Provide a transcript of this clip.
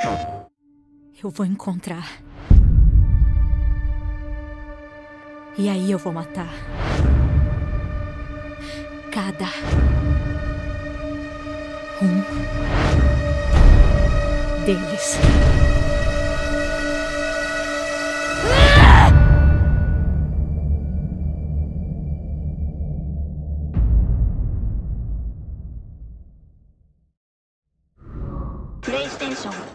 Eu vou encontrar. E aí eu vou matar cada um deles. PlayStation